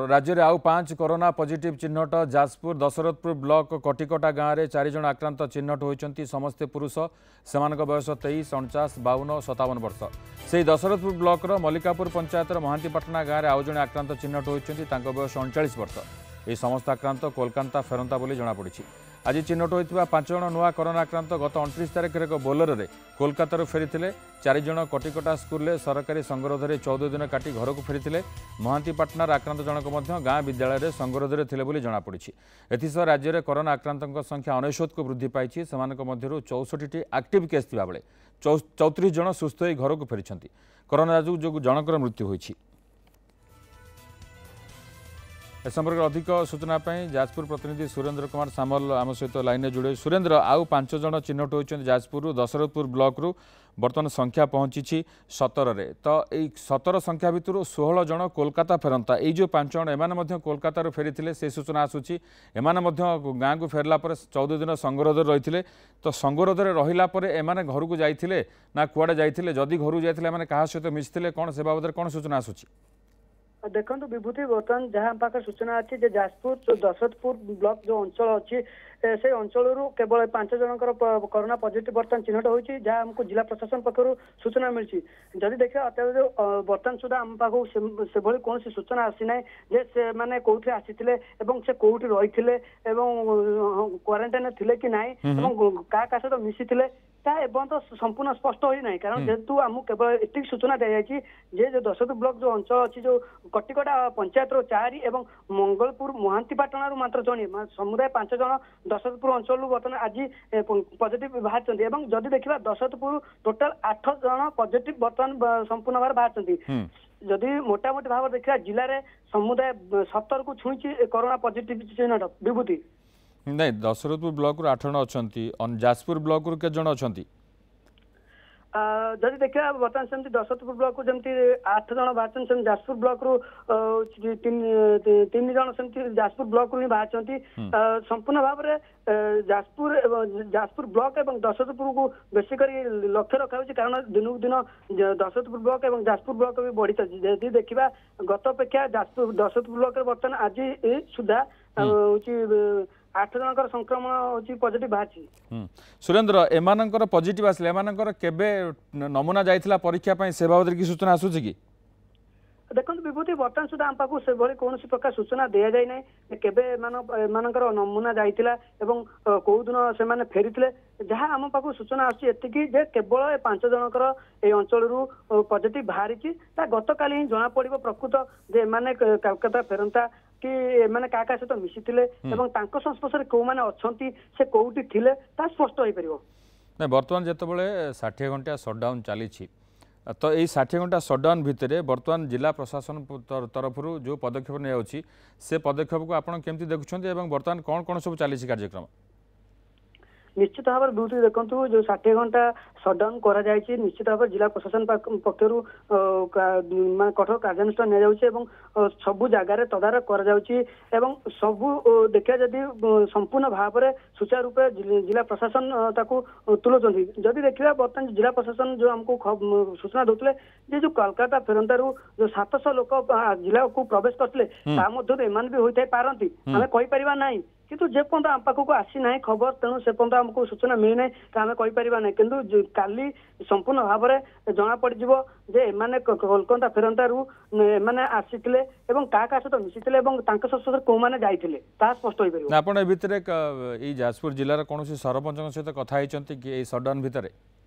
राज्य में आउ 5 कोरोना पॉजिटिव चिन्हट जाजपुर दशरथपुर ब्लॉक कटिकटा गाँव में 4 जन आक्रांत चिन्हट होती समस्ते पुरुष से बयस 23, 49, 52, 57 वर्ष। से दशरथपुर ब्लॉक मल्लिकापुर पंचायतर महांतीपाटना गाँव में आउ जन आक्रांत चिन्हट होती बयस 39 वर्ष। ये समस्त आक्रांत कोलकाता फेरंता बोली जमापड़ी। आज चिन्हट होता 5 जन नुआ कोरोना आक्रांत गत 29 तारिख एक बोलेरो रे कोलकाता फेरी 4 जन कटिकटा स्कूल में सरकारी संगरोध में 14 दिन काटी घर को फेरी। महांतीपाटनार आक्रांत जनक गाँ विद्यालय में संगरोध में थे जमापड़ी। एसह राज्य में कोरोना आक्रांत संख्या 99 को वृद्धि पाई। से 64टी एक्टिव केस थिबा बेले 34 जन सुस्थ हो घर को फेरी। कोरोना जो जनकर मृत्यु होईछि। ए संपर्क अधिक सूचना जाजपुर प्रतिनिधि सुरेंद्र कुमार सामल आम सहित लाइन जोड़े। सुरेंद्र, आउ 5 जन चिन्हट होती जाजपुर दशरथपुर ब्लॉक रु बर्तमान संख्या पहुंची 17 रे। तो यही 17 संख्या भितर 16 जन कोलकाता फेरंता। ये जो 5 जन एमाने कोलकाता फेरी से सूचना आसूची। एमाने गाँ को फेरला 14 दिन संगरोध रही। तो संगरोध रहिला एमाने घर को जाइथिले ना कुआडे जाइथिले? जदि घर जाइथिले एमाने कहा सहित मिसिथिले कौन से बाबद कौन सूचना आसूची? देखो विभूति बर्तमान जहाँ पाखे सूचना अच्छी जाजपुर दशरथपुर ब्लॉक जो अंचल अच्छी से अंचल केवल 5 जनकर कोरोना पॉजिटिव बर्तमान चिन्हट होती जहाँ हमको जिला प्रशासन पक्षर सूचना मिली। जदि देखा बर्तमान सुधा आम पाखु से कौन सूचना आसी ना जे से माने कौटी आसी से कौटी रही क्वारंटाइन थे कि ना क्या सहित मिसी एवं तो संपूर्ण स्पष्ट होना कारण जेहेतु आम केवल एतिक सूचना दी जाए जो दशरथपुर ब्लॉक जो अंचल अच्छी जो कटिकटा पंचायत 4 एवं मंगलपुर महांतीपाटना मात्र जड़े समुदाय 5 जन दशरथपुर अंचल बर्तमान आज पॉजिटिव बाहर। जदि देखा दशरथपुर टोटाल 8 जन पॉजिटिव बर्तमान संपूर्ण भाव बाहर। जदि मोटामोटी भाव देखा जिले में समुदाय 70 को छुई कोरोना पॉजिटिव चिन्हट। विभूति नहीं, दशरथपुर ब्लॉक रु 8 जन अच्छा, जाजपुर ब्लॉक रु के जन अच्छा? जदि देखा बर्तमान सेमती दशरथपुर ब्लॉक को जमी 8 जन बाहर सेम जाजपुर ब्लॉक रु 3 जन सेमती जाजपुर ब्लॉक रु बाहर। संपूर्ण भाव में जाजपुर ब्लॉक और दशरथपुर को बेसिक लक्ष्य रखा कारण दिन दिन दशरथपुर ब्लॉक और जाजपुर ब्लॉक भी बढ़ी चलती। यदि देखा गत अपेक्षा दशरथपुर ब्लॉक बर्तमान आज सुधा 8 जनकर संक्रमण होची पॉजिटिव बाहर। सुरेंद्र, एमानकर पॉजिटिव आसले एमानकर केबे नमूना जाइथिला परीक्षा पई से बाबद की सूचना आसुची कि? देखो विभूति बर्तमान सुधा आम पाखु से कौन प्रकार सूचना दि जाए ना केबे एमानकर नमूना जाइथिला एवं कौ दिन से फेरी जहाँ आम पाखु सूचना आसुची एतिकी जे केवल 5 जनकर ए अंचल पॉजिटिव बाहरी गत काली ही जना पड़ो प्रकृत जे माने कलकत्ता फेरंता कि मैंने क्या सहित मिसिथिले एवं तांको संस्पर्श कौ माने अछंती से कोउटी थिले ता स्पष्ट होई परिबो। नै वर्तमान जेतेबेले 60 घंटा शटडाउन चली तो यही 60 घंटा शटडाउन भितर बर्तमान जिला प्रशासन तरफ जो पदक्षेप नहीं से पदक्षेप को आपड़ केमती देखुं एवं बर्तमान कौन कौन सब चली कार्यक्रम? निश्चित भाव में बहुत देखु जो 60 घंटा शटडाउन करा जायछि निश्चित भाव जिला प्रशासन पक्षर कठोर कार्यानुष्ठान नि जाउछि एवं सबु जगार तदारख करा जाउछि एवं सबु देखा जदि संपूर्ण भाव में सुचारू रूपे जिला प्रशासन ताकू तुलोचंती। जदि देखा बर्तमान जिला प्रशासन जो हमको सूचना दौले जो कोलकाता फेरंतारू जो 700 लोक जिला को प्रवेश करते एमान भी होई पारती आम कहीपर ना किंतु जे पर्यंत आम पाखक आसी ना खबर तेणु से पर्यंत आमको सूचना मिली ना तो आम कहीपर ना किंतु काली संपूर्ण भाव में जना पड़ जे कोलकाता फेरंतारू एमाने आसीथिले एवं का सहित मिसिथिले एवं तांको संस्पर्श को माने जाइथिले ता स्पष्ट होई परिबो। आपण ए भितरे ई जाजपुर जिल्लार कोनोसी सरपंचक सहित कथा हैचंती कि ए शटडाउन भितरे?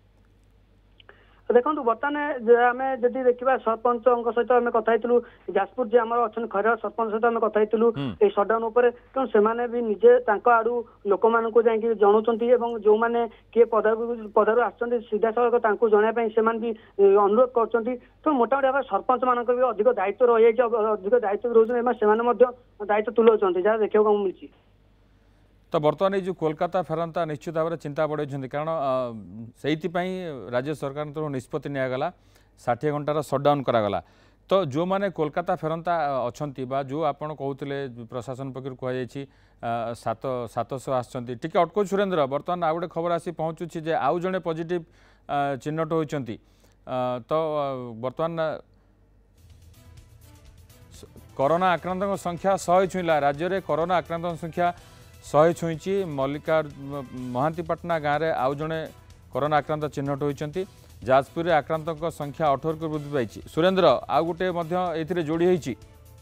देखो बर्तमान आम जदि देखा सरपंच सहित आम कथा जाजपुर जी आम अच्छा खैर सरपंच सहित आम कथा ये सटडाउन तेणु से भी निजे आड़ू लोक मान जनाऊँ जो मैंने किए पदारू आसुँच सीधा सड़क जनवाई से भी अनुरोध कर तो मोटामोटी भाव सरपंच मान भी अधिक दायित्व रही अधिक दायित्व रोज से दायित्व तुलाऊँ जहाँ देखा मिली। तो बर्तमान जो कोलकाता फेरंता निश्चित भाव में चिंता बढ़े कारण से राज्य सरकार तरफ निष्पत्ति निगला 60 घंटार शटडाउन करागला। तो जो माने कोलकाता फेरंता अच्छी जो आपड़ कहते प्रशासन पक्ष कहुई 700 आसती टी अटको सुरेंद्र बर्तमान आउ गए खबर आसी पहुँचुची जे आउ जड़े पॉजिटिव चिन्हट होती तो बर्तमान कोरोना आक्रांत संख्या 100 छुईला राज्य में कोरोना आक्रांत संख्या 100 छुई मल्लिका महांतीपाटना गाँव में आउ जड़े कोरोना आक्रांत चिन्हट होती जाजपुर में आक्रांत संख्या 18 को वृद्धि पाई। सुरेंद्र आउ गोटे जोड़ी होती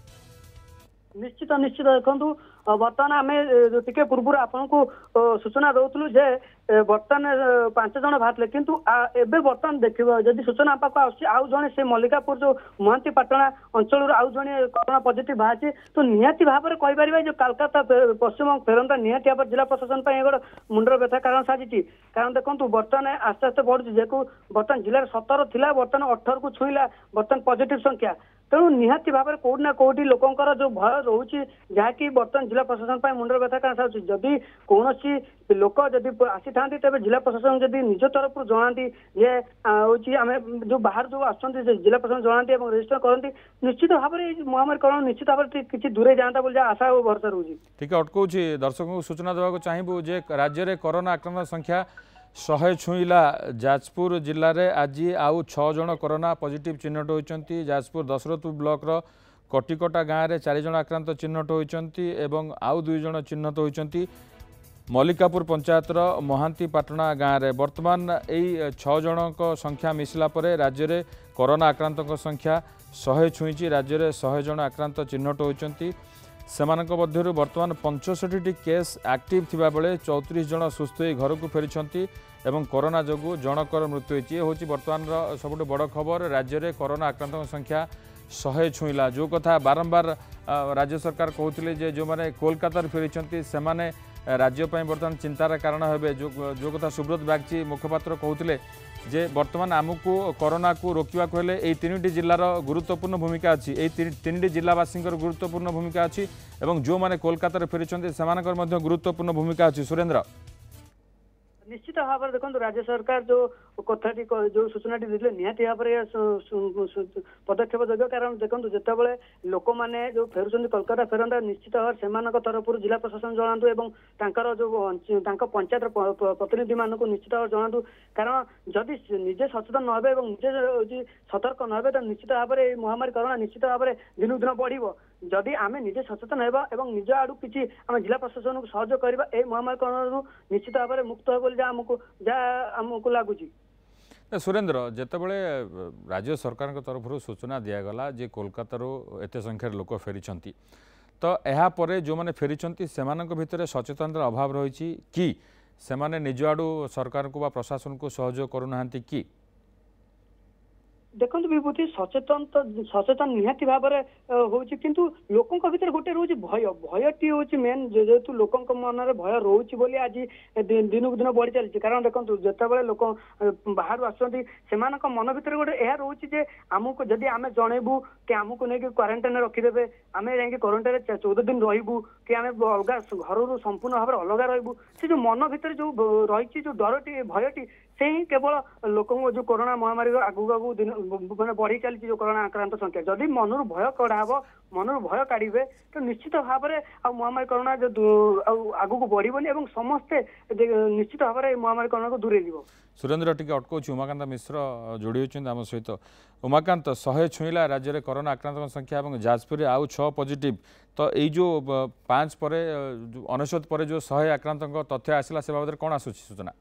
निश्चित निश्चित देखो बर्तमान आम टे पूर्व आपन को सूचना दौलू जे बर्तमान 5 जन बाहर किंतु एबे बर्तमान देखिए जदि सूचना पाक आउ जड़े से मल्लिकापुर जो महांतीपाटना अंचल आउ जड़े कोरोना पॉजिटिव बाहर तो निहाती भाव में कहीपर जो कलकत्ता पश्चिम फेरंता निहाती भाव जिला प्रशासन गोटे मुंडर व्यथा कारण साजिश कारण देखो बर्तमान आस्ते आस्ते बढ़ुଛି जेको बर्तमान जिले 17 थिला बर्तमान 18 को छुईला बर्तमान पॉजिटिव संख्या तेणु निहाती भाव में कौटी ना कौटी लोकंर जो भय रोचे जहाँकि बर्तमान जिला प्रशासन मुंडर व्यथा कारण साजुଛି जदि कौन लोक जदि आसी था तेज जिला प्रशासन जदि निज तरफ जनाती जे हूँ आम जो बाहर जो आसुँच जिला प्रशासन जनाती रजिस्टर करती निश्चित भाव में महामारी करोना निश्चित भाव में किसी दूरे जाता बोली आशा और भरोसा रोचे। ठीक अटकू दर्शकों को सूचना देवाक चाहबू जे राज्य में कोरोना आक्रांत संख्या 100 छुईला जाजपुर जिले में आज आउ 6 जन कोरोना पॉजिटिव चिन्हट होती जाजपुर दशरथपुर ब्लॉक कटिकटा गाँव में 4 जन आक्रांत चिन्हट होती आउ 2 जन चिन्हट होती मल्लिकापुर पंचायतर महांतीपाटना गाँव में बर्तमान यही 6 जन संख्या मिसला परे राज्य में कोरोना आक्रांत संख्या 100 छुई राज्य में 100 जन आक्रांत चिन्हट होती सेमानक मध्यरु वर्तमान 65टी केस एक्टिव थिबा बेले 34 जन सुस्थ होई घर को फेरिछंती एवं कोरोना जोगु जनकर मृत्यु होईची होची वर्तमान सबुठ बड़ खबर राज्य में कोरोना आक्रांत संख्या 100 छुईला जो कथा बारंबार राज्य सरकार कहते जे जो माने कोलकाता फेरिछंती सेमाने राज्य बर्तमान चिंतार कारण हे जो कथा सुब्रत बागची मुखपात्र कहते जे बर्तमान आमको कोरोना को रोकवा हेले यही 3टी जिलार गुरुत्वपूर्ण भूमिका अच्छी यही 3टी जिलावासी गुरुत्वपूर्ण भूमिका अच्छी एवं जो माने कोलकाता फेरी से गुरुत्वपूर्ण भूमिका अच्छी। सुरेंद्र निश्चित भाव में देखो राज्य सरकार जो कथाटी जो सूचनाटी देते निहाती भाव में पदक्षेप जोग्य कारण देखो जितेबाला लोक मैंने जो फेरुंट कोलकाता फेरंता निश्चित भाव से तरफ जिला प्रशासन जनातु एवं जो पंचायत प्रतिनिधि मानक निश्चित भाव जनातु कारण जदि निजे सचेतन न हे निजे सतर्क न हे तो निश्चित भाव में महामारी कोरोना निश्चित भाव में दिन दिन बढ़ जदि आम निजे सचेतन होगा और निज आड़ किसी आम जिला प्रशासन को सहयोग करवा ए महामारी कोरोना निश्चित भाव में मुक्त हो आमको लगुच। सुरेंद्र जितेबाला राज्य सरकार तरफ सूचना दिगला जे कोलकाता एत संख्यार लोक फेरी तो यापर जो मैंने फेरी से भितर सचेतनतार अभाव रही कि सेमाने निज आड़ू सरकार को प्रशासन को सहयोग करूना कि देखो विभूति सचेतन निहाती भाव में होची किंतु लोकों भीतर गोटे रोज भय भयटी होची मेन जेहेतु लोकों मन में भय रोची बोली आज दिन को दिन बढ़ी चलती कारण देखो जितेबाला लोक बाहर आसुँच से मन भीतर गोटे यह रोची जे आमको जदि आम जनइबू कि आमको नहीं क्वारंटाइन रखिदेवे आम जा क्वारंटाइन 14 दिन रहबू कि आम अलग घर संपूर्ण भाव में अलग रहबू से जो मन भीतर जो रही जो डरटी भयटी से ही केवल लोकों जो कोरोना महामारी आगू आगू दिन मैंने बढ़ी चलती जो कोरोना आक्रांत संख्या जदि मनर भय कढ़ाब मनर भय काढ़े तो निश्चित भाव में महामारी कोरोना जो आगू को बढ़ोनी और समस्ते निश्चित भाव में महामारी कोरोना को दूरे जीव। सुरेंद्र टी अटकाऊँ उमाकांत मिश्र जोड़ी होती आम सहित उमाकांत 100 छुईला राज्य में कोरोना आक्रांत संख्या और जाजपुर आउ 6 पॉजिटिव तो यही जो 5 पर 99 पर जो 100 आक्रांत तथ्य आसला से बाबद कौन आसूँ सूचना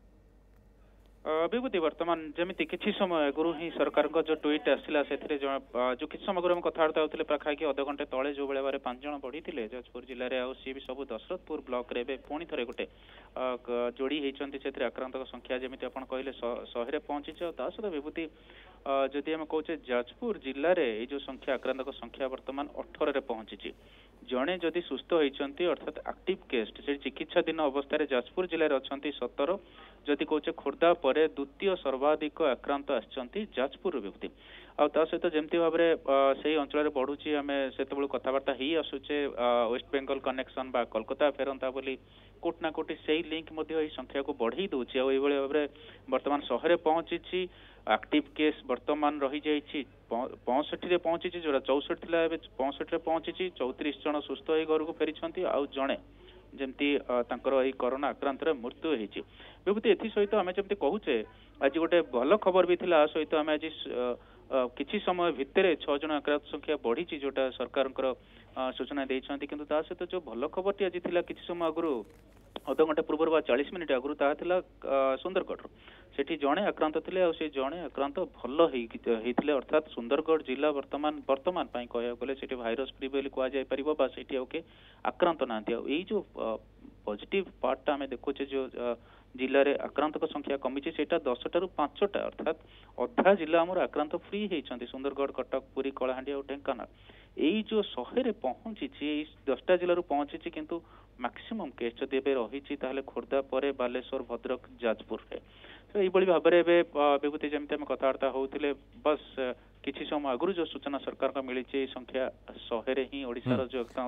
विभूति वर्तमान जमी किसी समय आगु ही सरकार जो ट्वीट आसला से जो किसी समय आगे कथबार्ता होते पाखापाखि अध घंटे तले जो बेले 5 जन बढ़ी जाजपुर जिले में सी भी सब दशरथपुर ब्लॉक रे पुणी थे गोटे जोड़ी होती आक्रांत संख्या जमी आप कहले 100 पहुंची सहित विभूति जदि आम कहे जाजपुर जिले में जो संख्या आक्रांत संख्या वर्तमान 18 रे पहुंची जड़े जदि सुस्थ होती अर्थात एक्टिव केस से चिकित्साधीन अवस्था जाजपुर जिले में अच्छा 17 जदि कहे खोर्धा पर द्वितीय सर्वाधिक आक्रांत आसछंती जाजपुर विभूति आ सहित जमती भाव में से अंचल बढ़ुची आम से कथबार्ता ही आसुचे वेस्ट बेंगल कनेक्शन बा कोलकाता फेरंता बोली कोट ना कोटी से लिंक संख्या को बढ़ई दूसरी भाव में बर्तमान 100 पहुंची एक्टिव केस बर्तमान रही जाइए 65 पहुंची जो 64 थिला 65 पहुंची 34 जन सुस्थ हो घर को फेरी आउ जड़े जमती कोरोना आक्रांत मृत्यु होती विभूति एथि सहित आम जमी कहूचे आज गोटे भल खबर भी थिला सहित आम आज किसी समय भितर 6 जन आक्रांत संख्या बढ़ी जोटा सरकार सूचना देइछंती किंतु ता सहित जो भल खबरटी आज थिला किछि समय आगु अध घंटा पूर्व बा 40 मिनिट आगु ता थिला सुंदरगढ़ सेठी जणे आक्रांत थिले और से जणे आक्रांत भल हेइथिले अर्थात सुंदरगढ़ जिला वर्तमान पई कहया गले सेठी भाइरस फ्री बोली कुआ जाय परिबो बा सेठी ओके आक्रांत नांती एई जो पॉजिटिव पार्ट आमे देखुचे जो जिले में आक्रांत संख्या कमी से 10 टा 5 टा अर्थात अधा जिला आमर आक्रांत फ्री होती सुंदरगढ़ कटक पुरी कलाहांडी और ढेंकानाल यही जो 100 रे पहुंची 10टा जिलूर पहुंची किंतु मैक्सिमम केस जदि एबे रही खोर्धा पर बालेश्वर भद्रक जाजपुर रे तो यही भाव में विभूति जमी आम कथबार्ता होते बस किसी समय आगु जो सूचना सरकार को मिली संख्या 100 रे ही ओडिशार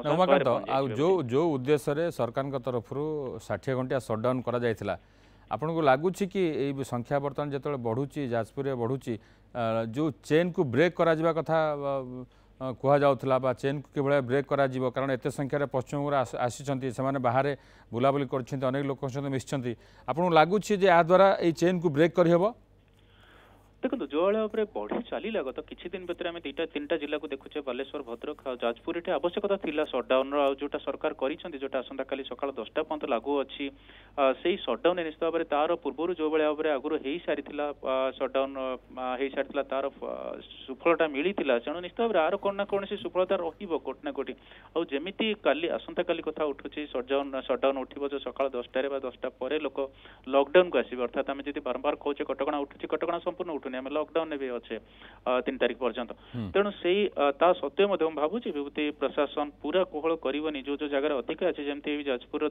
जो जो उद्देश्य सरकार तरफ 60 घंटा सटडाउन करा जायथिला आपन को लगुच कि ये संख्या बर्तमान जो बढ़ुची जाजपुर में बढ़ुची जो चेन को ब्रेक करा जिबा कथा कह जाऊला चेन को किभଳି ब्रेक करा जिवो कारण एत संख्यार पश्चिमबंग आसी से बाहर बुलाबुली कर अनेक लोक मिशिंट आपन को लगुच या द्वारा ये चेन को ब्रेक करहब देखो जो भाव बढ़ी चलला गत किसी दिन भितर आम 2-3टा जिला को देखुचे बालेश्वर भद्रक जाजपुर ये आवश्यकता थिला सटडाउन जोटा सरकार जोटा आसंता काली सकाळ 10टा पर्यंत लागू अच्छी से सटडाउन निश्चित भाव में तार पूर्व जो भाव में आगुरी हो सारी सटडाउन हो सारी तार सुफलता मिलता तेणु निश्चित भाव में आर कौन ना कौन सुफलता रोटी ना कोटी आमती काली आसंता काली कथा उठुची सटडाउन उठो जो सकाळ 10टा 10टा पर लोक लॉकडाउन को आसवे अर्थात आम जी बारंबार कहचे कटका उठुची कटका संपूर्ण उठुनी आम लॉकडाउन भी अच्छे 3 तारिख पर्यंत तेणु से सत्वे भावुची विभूति प्रशासन पूरा कोहल करनी जो जगह अधिक अच्छे जमी जाजपुर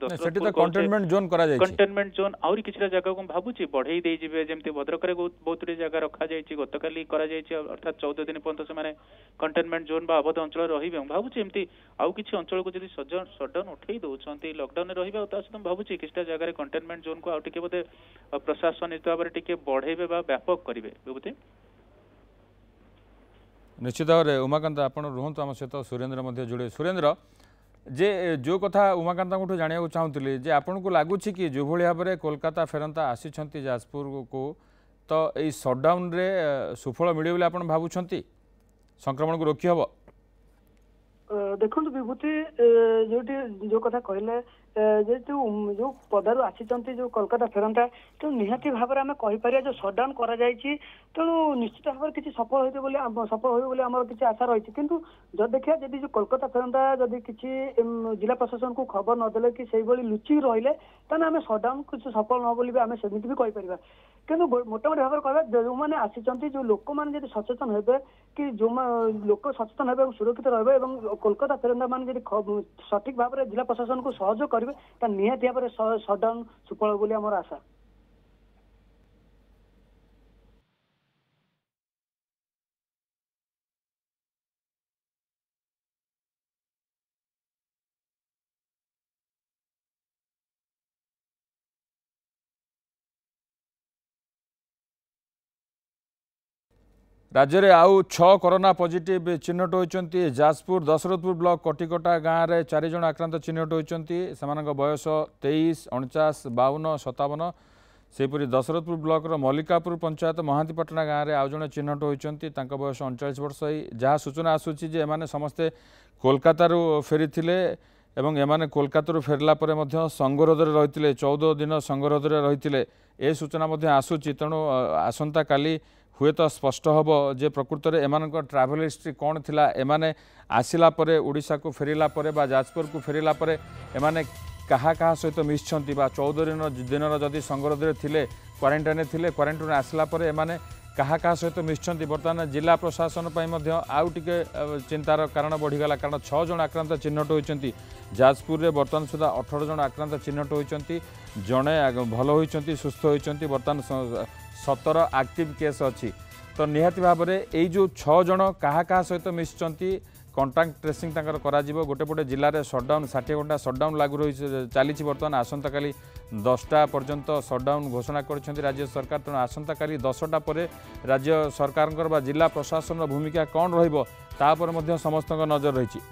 कंटेनमेंट जोन आउरी किसी जगह को भावुची बढ़ई दे जिवे जमी भद्रक बहुत जगह रखा जाइए गतकाली अर्थात 14 दिन पर्यंत से कंटेनमेंट जोन बा अवध अंचल रही भावुची एमती आउ किसी अंचल को जब सटडाउन उठे दौरान लॉकडाउन रहा सहित भावुची किसी जगह कंटेनमेंट जोन को आउ बोधे प्रशासन निश्चित भाव में बढ़ेबे व्यापक करेंगे विभूति निश्चित भाव में उमाकांत आप रुहतु आम सहित सुरेन्द्र जोड़े सुरेन्द्र जे जो कथा उमाकांत जाना चाहूली जे आपन को लगुच कि जो भाव में कोलकाता फेरंता आसी जाजपुर को तो यही सटडाउन रे सुफल मिले बोले आपन भावुंट संक्रमण को रोकी हम देखो विभूति जो कथा कहले जो पदारू आसी जो कोलकाता फेरंता तो निहाती भाव में आम कहीपर जो सटडाउन करा तेणु निश्चित भाव में किसी सफल हो आम किसी आशा रही किंतु जब देखिए जब जो कोलकाता फेरंता जदि किसी जिला प्रशासन को खबर नदेले कि से लुचिक रहिले ताने आम सटडाउन किसी सफल न बोली आम सेमती भी कहीपर किंतु मोटामोटी भाव में कहवा जो मैंने आसी जो लोक मैंने सचेतन हे कि जो लोक सचेतन हे सुरक्षित रहे कोलकाता फेरंता मैंने सठिक भाव में जिला प्रशासन को सहयोग करेंगे निहाती भाव में सटडाउन सुफल बोली आमर आशा राज्य में आउ 6 कोरोना पॉजिटिव चिन्हट होती जाजपुर दशरथपुर ब्लॉक कटिकटा गाँव में 4 जन आक्रांत चिन्हट होती बयस 23, 49, 52, 57 सेपरी दशरथपुर ब्लॉक मल्लिकापुर पंचायत महांतीपाटना गाँव में आउ जन चिन्हट होती बयस 39 वर्ष जहाँ सूचना आसूची जे एमाने समस्ते कोलकातारू फेरी एवं एमाने कोलकातारू फेरला परे संगरोध रही 14 दिन संगरोध रही ए सूचना आसूची तेणु आसंता काली हुए तो स्पष्ट हम जे प्रकृत में एम ट्राभेल हिस्ट्री कौन थिला एमाने आसिला परे ओडिशा को फेरिला परे बा जाजपुर को फेरिला परे एमाने कहा सहित मिशिंट 14 दिन जदि संगरोध थे क्वारंटाइन थे क्वारंटाइन आसला परे एमाने कहा सहित मिशिंट बर्तमान जिला प्रशासन आउ टिके चिंतार कारण बढ़ीगला कारण 6 जन आक्रांत चिन्हट होती जाजपुर में बर्तमान सुधा 18 जन आक्रांत चिन्हट होती जड़े भल होती सुस्थ होती बर्तमान 17 एक्टिव केस अच्छी तो निहाती भाव में यही जो 6 जन क्या सहित मिशिंट कंटाक्ट ट्रेसिंग गोटे पटे जिले में सटडाउन 60 घंटा सटडाउन लागू रही चली बर्तमान आसंता काली 10टा पर्यंत सटडाउन घोषणा कर राज्य सरकार तेणु आसंता काली 10टा पर राज्य सरकार जिला प्रशासन भूमिका कौन रही समस्त नजर रही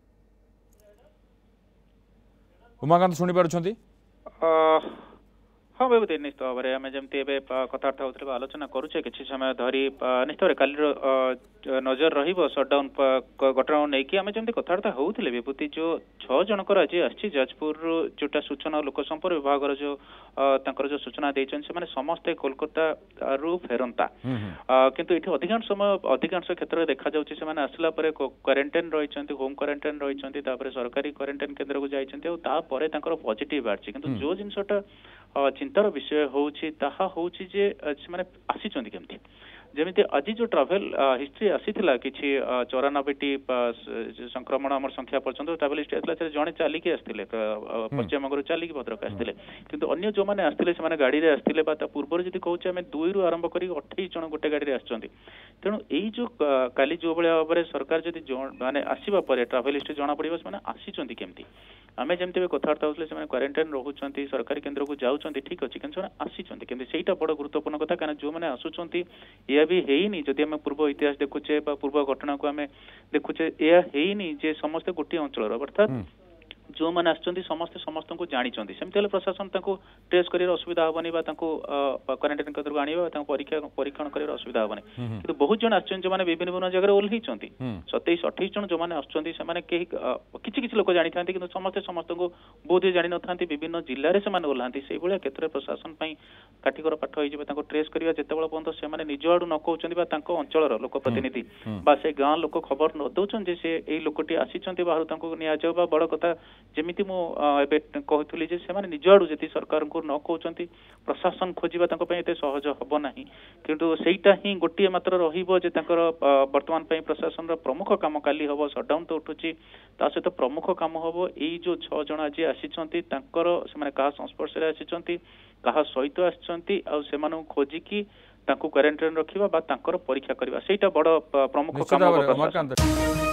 उमाकांत शुणी पार्टी हाँ बेबूती निश्चित भाव में आम जमी कथबार्ता होते आलोचना करुचे कि समय धरी निश्चित भाव काली नजर रटडाउन घटना नहीं कि आम जमी कथबार्ता होते विभूति जो 6 जनकर आज आसी जाजपुर जोटा सूचना लोक संपर्क विभाग जो जो सूचना देते समस्ते कोलकाता रु फेरंता किंतु ये अधिकांश समय अधिकांश क्षेत्र में देखा जाऊँगी आसला क्वारंटाइन रही होम क्वारंटाइन रही सरकारी क्वारंटाइन केन्द्र को जापर पॉजिटिव बाहरी किंतु जो जिनसटा चिंतार विषय होउछि ताहा होउछि जे माने आसीचंदी केमती जेमिति आज जो ट्रैवल हिस्ट्री आसीथिला किछि 94टी संक्रमण हमर संख्या पर्यंत ट्रैवल हिस्ट्री आसला से जणे चाली के आस्थिले पश्चिम बंगरु चाली के भद्रक आस्थिले किंतु अन्य जो माने आस्थिले से माने गाड़ी रे आस्थिले बा ता पूर्व जदि कहउछि हमें 2 रु आरंभ करी 28 जण गोटे गाड़ी रे आछंती तेणु एई जो काली जो बळे भाबरे सरकार जदि माने आसीबा परे ट्रैवल हिस्ट्री जणा पड़िबो माने आसीचंती केमती आमे जेमते कथबार्ता होतले से माने क्वारंटाइन रहउचंती सरकारी केन्द्र को जाउचंती ठीक अछि किंतु आसीचंती केमती सेटा बड़ गुरुत्वपूर्ण कथा कारण जो माने आसुचंती या भी हेइनी जदि आम पूर्व इतिहास देखुचे पूर्व घटना को आम देखुचे या हेइनी जे समस्ते गोटे अंचल अर्थात जो मैंने आसछंती समस्ते समस्त को जानिछंती सेमते हेले प्रशासन ताको टेस्ट करियर असुविधा होबनी बा ताको क्वारंटाइन केन्द्र को आनिबा ताको परीक्षण करियर असुविधा होबनी किंतु बहुत जन आछन जो माने विभिन्न विभिन्न जगह ओल्हीचंती 27-28 जन जो माने आछंती से माने केही किछि किछि लोक जानिथांती किंतु समस्ते समस्त को बोधि जानि नथांती विभिन्न जिल्ला रे से माने ओल्हांती सेहि भलिया क्षेत्र प्रशासन पई काठीकर पाठ होई जेबा ताको ट्रेस करिया जेतेबेला पर्यंत से माने निज आडू न कहउचंती बा ताको अंचलर लोक प्रतिनिधि बा से गां लोक खबर न दउचन जे से एई लोकटी आसीचंती बाहर ताको निया जाउ बा बड़ कथा जेमिति मु एबे कहथुली जे सेमाने निज आडू जति सरकार को न कहउचंती प्रशासन खोजिबा ताको पई एते सहज हबो नाही किंतु सेइटा ही गोटिए मात्र रहिबो जे ताकर वर्तमान पई प्रशासन रो प्रमुख काम काली हबो शटडाउन तो उठुची ता सहित प्रमुख काम हबो एई जो 6 जण आज आसीचंती ताकर सेमाने का संस्पर्श रे आसीचंती कहा सहित आसीचंती आ सेमानु खोजि की ताको क्वारंटाइन रखिबा बा ताकर परीक्षा करबा सेइटा बड़ प्रमुख काम हबो।